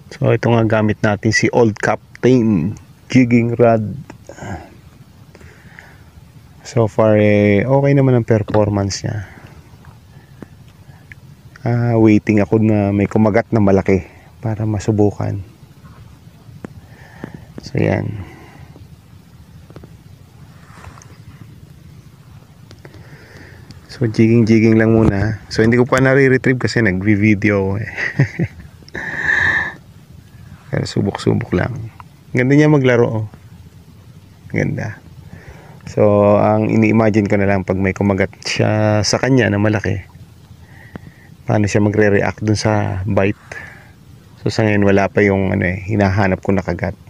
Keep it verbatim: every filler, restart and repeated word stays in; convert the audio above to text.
So ito nga gamit natin si Old Captain jigging rod. So far eh, okay naman ang performance niya. uh, Waiting ako na may kumagat na malaki para masubukan. So yan. So jigging jigging lang muna. So hindi ko pa nare-retrieve kasi nagvi-video eh. Pero subok-subok lang. Ganda niya maglaro oh. Ganda. So ang ini-imagine ko na lang pag may kumagat siya sa kanya na malaki, paano siya magre-react dun sa bite. So sa ngayon wala pa yung ano eh, hinahanap ko na kagat.